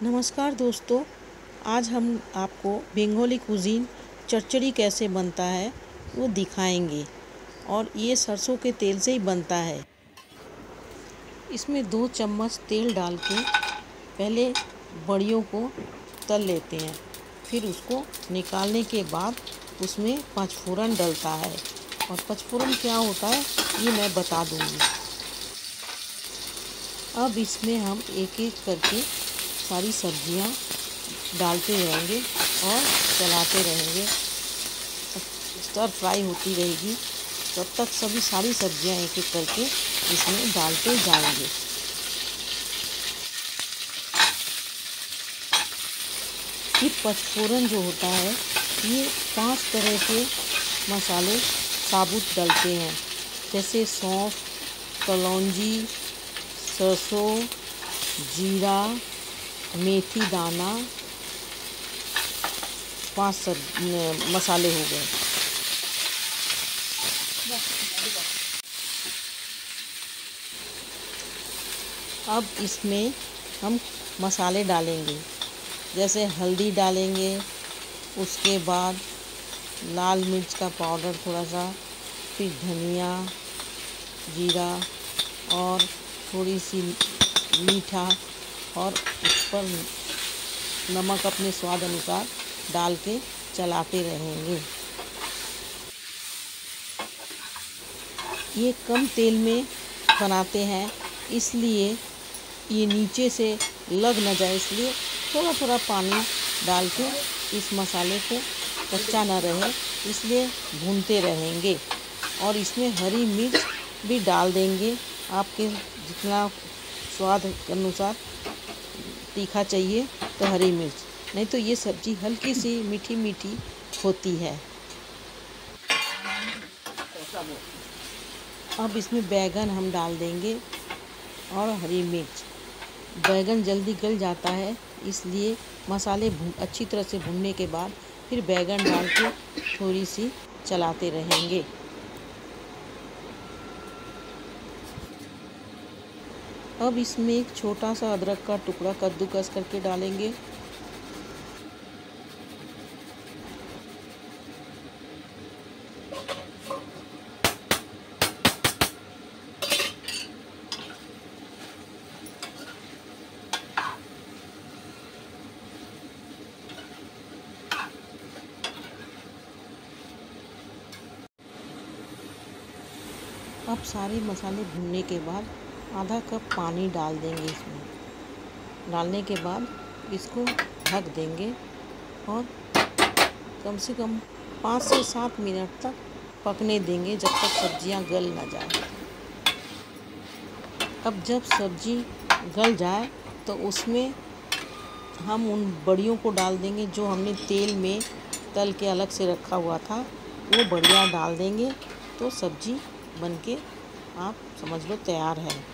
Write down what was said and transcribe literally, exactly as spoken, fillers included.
नमस्कार दोस्तों, आज हम आपको बंगाली कुजीन चरचड़ी कैसे बनता है वो दिखाएंगे। और ये सरसों के तेल से ही बनता है। इसमें दो चम्मच तेल डाल के पहले बड़ियों को तल लेते हैं, फिर उसको निकालने के बाद उसमें पचफोरन डलता है। और पचफोरन क्या होता है ये मैं बता दूंगी। अब इसमें हम एक एक करके सारी सब्जियां डालते रहेंगे और चलाते रहेंगे। स्टर फ्राई होती रहेगी तब तक सभी सारी सब्जियां एक एक करके इसमें डालते जाएंगे। ये पचफोरन जो होता है ये पांच तरह के मसाले साबुत डलते हैं, जैसे सौंफ, कलौंजी, सरसों, जीरा, मेथी दाना, पांच सब मसाले हो गए। अब इसमें हम मसाले डालेंगे, जैसे हल्दी डालेंगे, उसके बाद लाल मिर्च का पाउडर थोड़ा सा, फिर धनिया, जीरा और थोड़ी सी मीठा और उस पर नमक अपने स्वाद अनुसार डाल के चलाते रहेंगे। ये कम तेल में बनाते हैं, इसलिए ये नीचे से लग न जाए, इसलिए थोड़ा थोड़ा पानी डाल के इस मसाले को कच्चा न रहे इसलिए भूनते रहेंगे। और इसमें हरी मिर्च भी डाल देंगे, आपके जितना स्वाद के अनुसार तीखा चाहिए तो हरी मिर्च, नहीं तो ये सब्ज़ी हल्की सी मीठी मीठी होती है। अब इसमें बैगन हम डाल देंगे और हरी मिर्च। बैगन जल्दी गल जाता है, इसलिए मसाले अच्छी तरह से भूनने के बाद फिर बैगन डाल के थोड़ी सी चलाते रहेंगे। अब इसमें एक छोटा सा अदरक का टुकड़ा कद्दूकस करके डालेंगे। अब सारे मसाले भूनने के बाद आधा कप पानी डाल देंगे। इसमें डालने के बाद इसको ढक देंगे और कम से कम पाँच से सात मिनट तक पकने देंगे, जब तक सब्जियां गल ना जाए। अब जब सब्जी गल जाए तो उसमें हम उन बड़ियों को डाल देंगे जो हमने तेल में तल के अलग से रखा हुआ था, वो बड़ियाँ डाल देंगे तो सब्जी बनके आप समझ लो तैयार है।